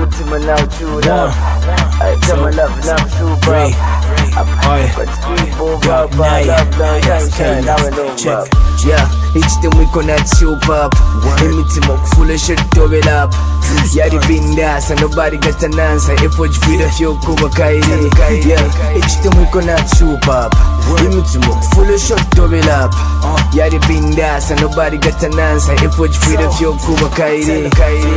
Ultima now true love. I tell my love super. Check. Yeah, each time we connect soup up. Imitima kufula shit up. Yari bindas and nobody got an answer. If what you feel if you're Kuba Kairi. Yeah, each time we connect soup up. Imitima kufula shit up. Yari bindas and nobody got an answer. If what you feel if you're Kuba Kairi.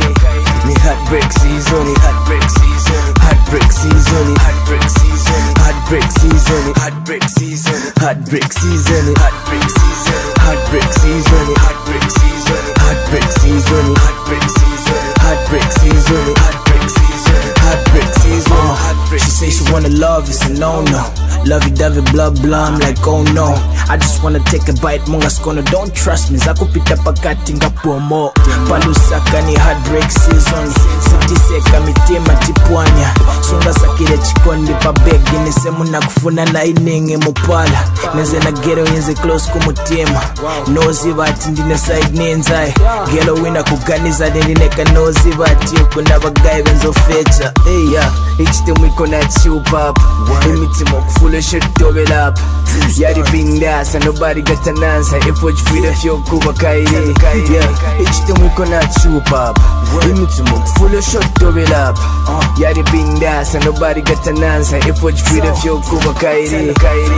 Me heartbreak season, heartbreak season, heartbreak season, heartbreak season, heartbreak season, heartbreak season, heartbreak season, heartbreak season, heartbreak season, heartbreak season, heartbreak season, heartbreak season, heartbreak season, heartbreak season, heartbreak season. She say she wanna love, it's a no-no. Lovey-dovey, blah blah, I'm like oh no. I just wanna take a bite, monga skono, don't trust me. Zakupita pakati nga promo. Palusaka ni heartbreak season. Sitiseka mitema tipwanya. Sunga sakile chikondi pa begi. Nisemu na kufuna na ininge mupala. Neze na gero yenze close kumutima. Nozi bati ndine side nenzai. Gelo wina kuganiza neka nozi bati. Yoko na bagai benzo fecha. Hey yeah, each time we connect you pop. Imitima kufula shit up. Yari bindas and nobody got an answer. If what you feel if you're Kuba Kairi. Yeah, each time we connect you pop. Imitima kufula shit up. Yari bindas and nobody got an answer. If what you feel if you're Kuba Kairi.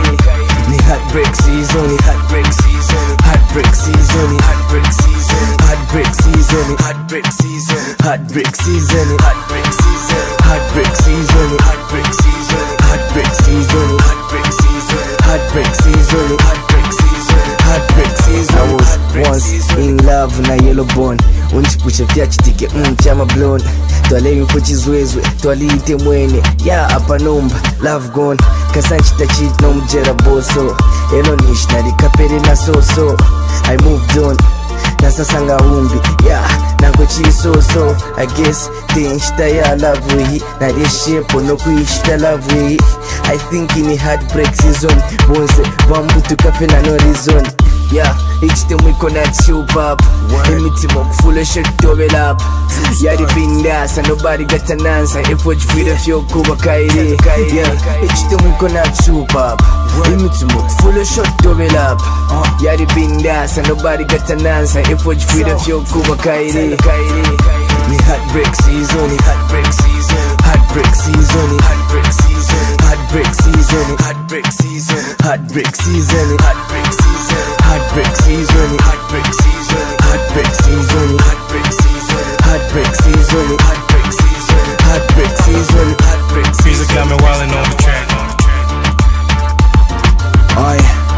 Me heartbreak season, heartbreak season, heartbreak season, heartbreak season, heartbreak season, heartbreak season, heartbreak season, heartbreak season, heartbreak season, heartbreak season, heartbreak season, heartbreak season, heartbreak season, heartbreak season, heartbreak season. I was once in love na yellow bone. Unchipucha vya chitike chama blonde. Twale mfuchizwezwe, twaliite mwene. Ya hapa numba, love gone. Kasanchita cheat no mjera boso. Elo nish na likapere na so. I moved on. Nasa sanga umbi, yeah, nango chiso. I guess tinshita ya love we. Na reshepo no kuishita love we. I think in a heartbreak season. Bonse, bambutu kafe na no reason. Yeah, each time we connect you pop. Imitima kufula shit up. Yari bindas and nobody got an answer. If what you feel if you're Kuba Kairi. Yeah, each time we connect you pop. Imitima kufula shit up. Yari bindas and nobody got an answer. If what you feel if you're Kuba Kairi. Me heartbreak season, heartbreak season, heartbreak season, heartbreak season, heartbreak season, heartbreak season, heartbreak season, heartbreak season, heartbreak season, heartbreak season, heartbreak season, heartbreak season, heartbreak season, heartbreak season, heartbreak season, heartbreak season. Music got me wildin' on the track. Oi,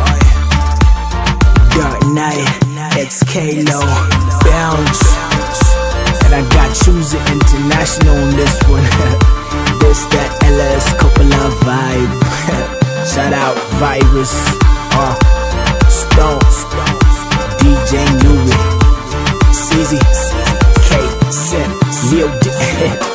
Dark Knight, it's K-Lo, Bounce. And I got Choosing International on this one. This that LS Coppola vibe. Shout out Virus, Stone, DJ Louie, CZ, K-Sin, Lil D.